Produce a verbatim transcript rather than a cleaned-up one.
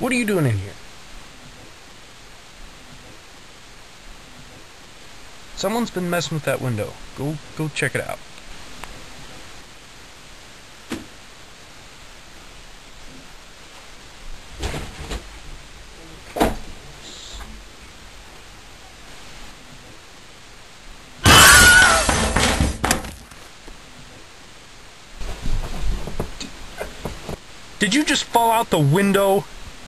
What are you doing in here? Someone's been messing with that window. Go, go check it out. Did you just fall out the window?